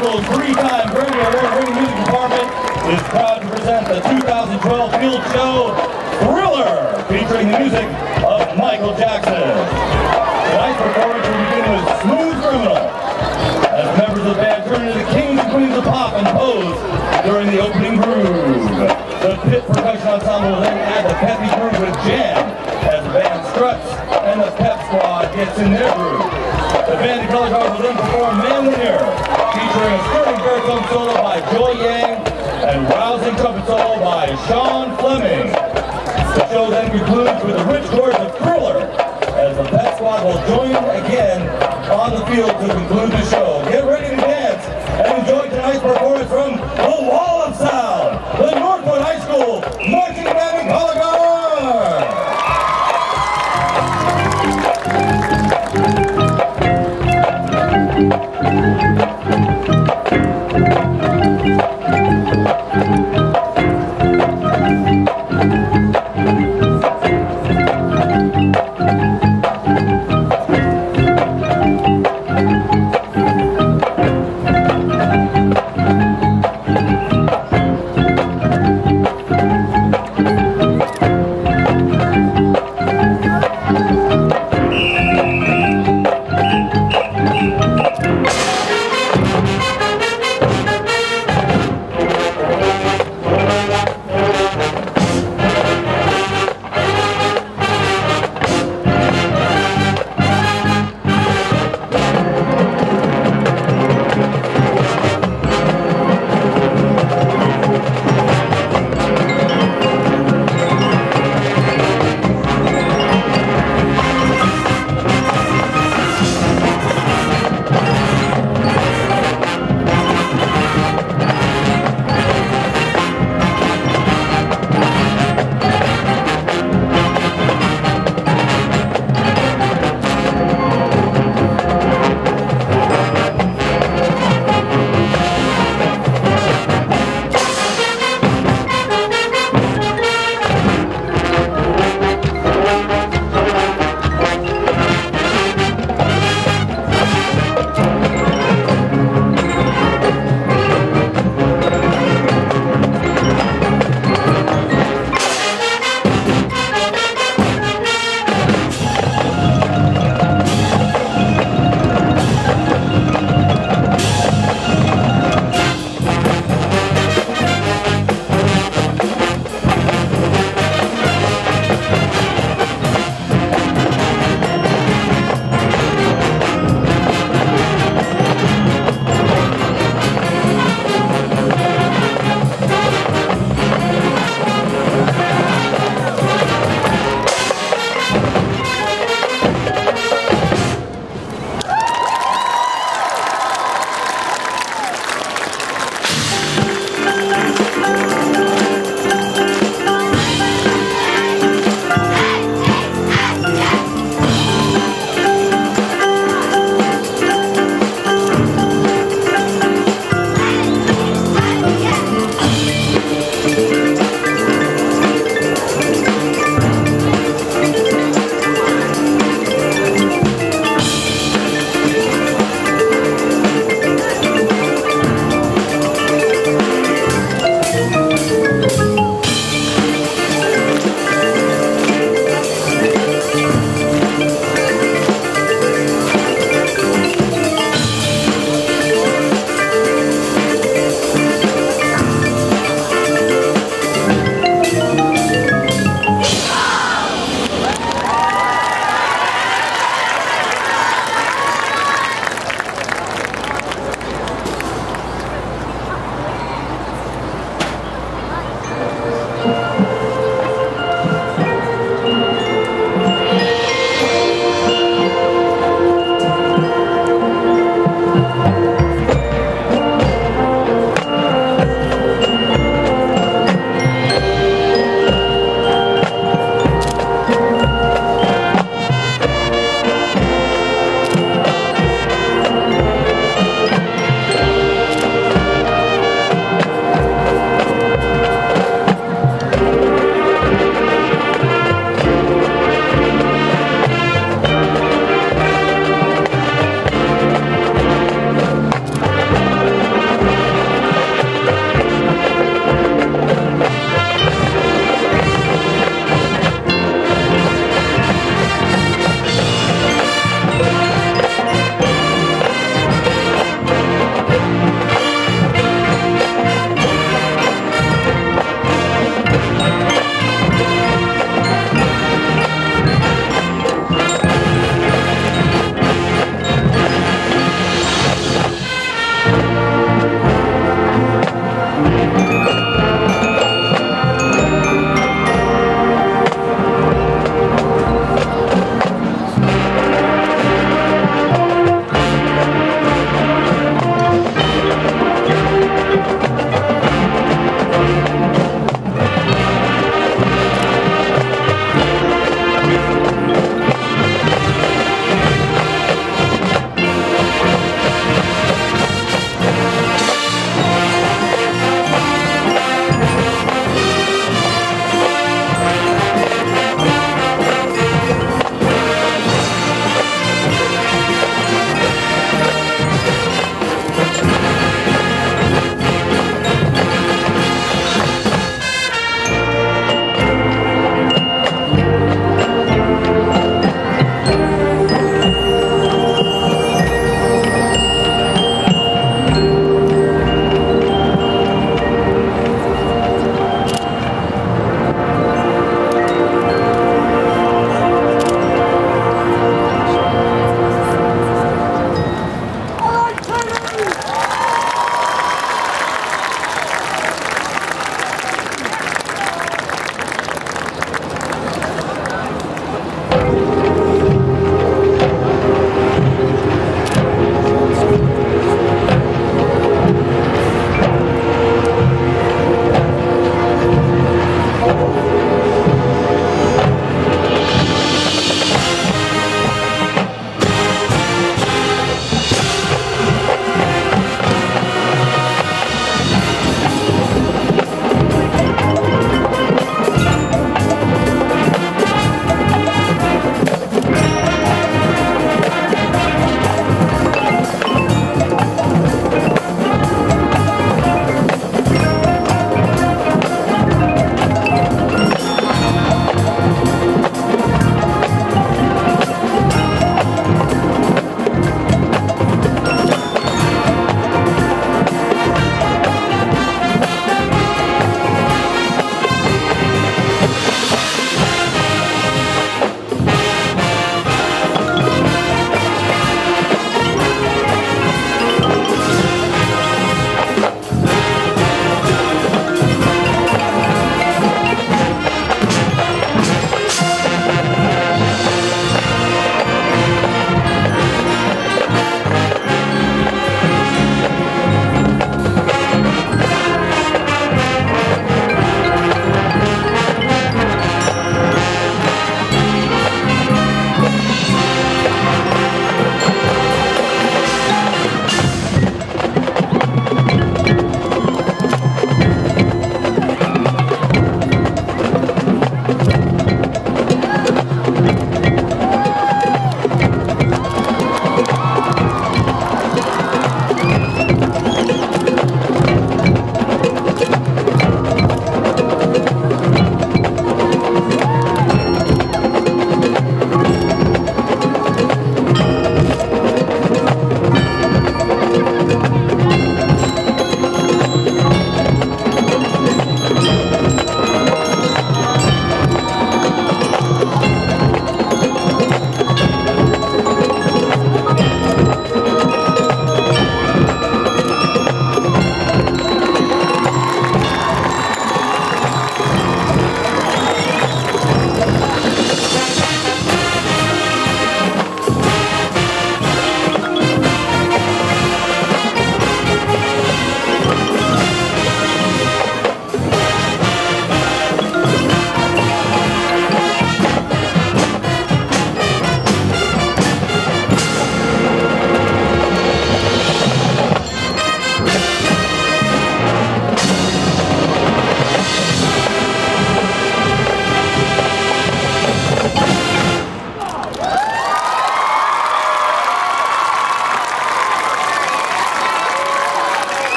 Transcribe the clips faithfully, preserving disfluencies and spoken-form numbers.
School's three-time Grammy Award-winning music department is proud to present the two thousand twelve field show, Thriller, featuring the music of Michael Jackson. Tonight's performance will begin with Smooth Criminal, as members of the band turn into the kings and queens of pop and pose during the opening groove. The Pit Percussion Ensemble will then add the peppy groove with Jam, as the band struts and the Pep Squad gets in their groove. The band of Color Guard will then perform Man the Mirror, featuring a stirring baritone solo by Joy Yang and rousing trumpet solo by Sean Fleming. The show then concludes with the rich chorus of Thriller, as the Pep Squad will join again on the field to conclude the show. Get ready to dance and enjoy tonight's performance from the Wall of Sound, the Northwood High School Marching Band and Color Guard.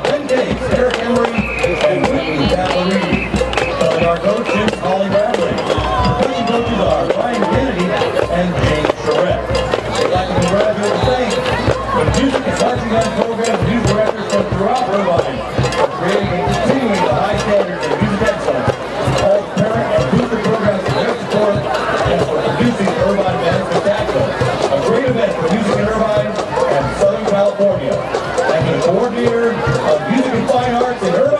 Ben Gates, Eric Emery, and Whitney Capalini. Telling our coaches, Holly Bradley. Coaching coaches are Ryan Kennedy and James Charette. We'd like to congratulate the Saints, the music and marching band programs, music directors from throughout Irvine, for creating and continuing the high standards of music excellence. All parent and booster programs for their support and for producing the Irvine Band Spectacular, a great event for music in Irvine and Southern California. And the coordinator of music and fine arts in Irvine,